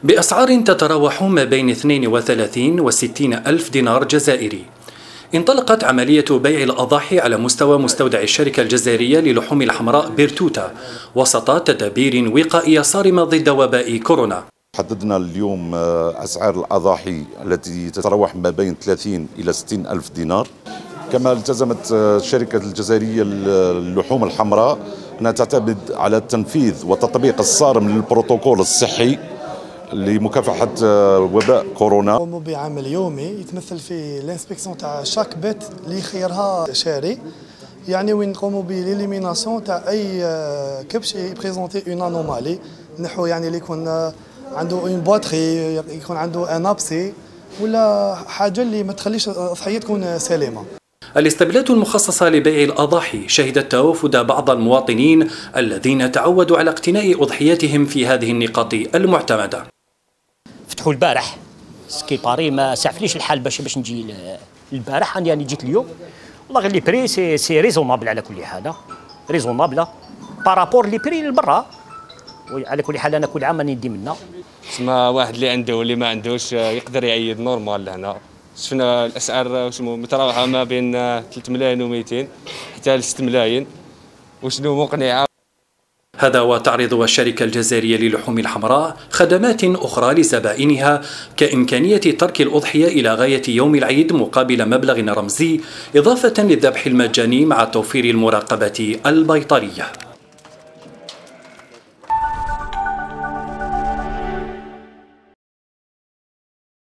بأسعار تتراوح ما بين 32 و 60 ألف دينار جزائري. انطلقت عملية بيع الأضاحي على مستوى مستودع الشركة الجزائرية للحوم الحمراء بيرتوتا وسط تدابير وقائية صارمة ضد وباء كورونا. حددنا اليوم أسعار الأضاحي التي تتراوح ما بين 30 إلى 60 ألف دينار. كما التزمت الشركة الجزائرية للحوم الحمراء أنها تعتمد على التنفيذ والتطبيق الصارم للبروتوكول الصحي لمكافحة وباء كورونا. نقوموا بعمل يومي يتمثل في الانسبكسيون تاع شاك بيت اللي يخيرها شاري، يعني وين نقوموا بالإليميناسيون تاع أي كبش يبريزونتي اون انومالي، نحو يعني اللي يكون عنده اون بواتري، يكون عنده ان ابسي ولا حاجة اللي ما تخليش الضحية تكون سليمة. الاستبلات المخصصة لبيع الأضاحي شهدت توافد بعض المواطنين الذين تعودوا على اقتناء أضحياتهم في هذه النقاط المعتمدة. فتحوا البارح سكي باري ما سعفليش الحال باش نجي البارح، يعني جيت اليوم والله غير لي بري سي ريزونابل على كل حال، ريزونابل بارابور لي بري للبرا. على كل حال انا كل عام راني ندي منها. تسمى واحد اللي عنده واللي ما عندوش يقدر يعيد نورمال لهنا. شفنا الاسعار متراوحه ما بين 3 ملايين و200 حتى ل 6 ملايين، وشنو مقنعه. هذا وتعرض الشركة الجزائرية للحوم الحمراء خدمات أخرى لزبائنها كإمكانية ترك الأضحية إلى غاية يوم العيد مقابل مبلغ رمزي، إضافة للذبح المجاني مع توفير المراقبة البيطرية.